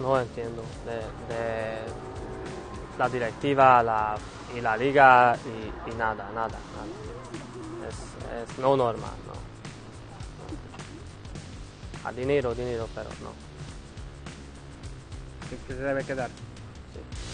no entiendo de la directiva y la liga y nada. Es no normal, no. A dinero, pero no. Que se debe quedar. Sí.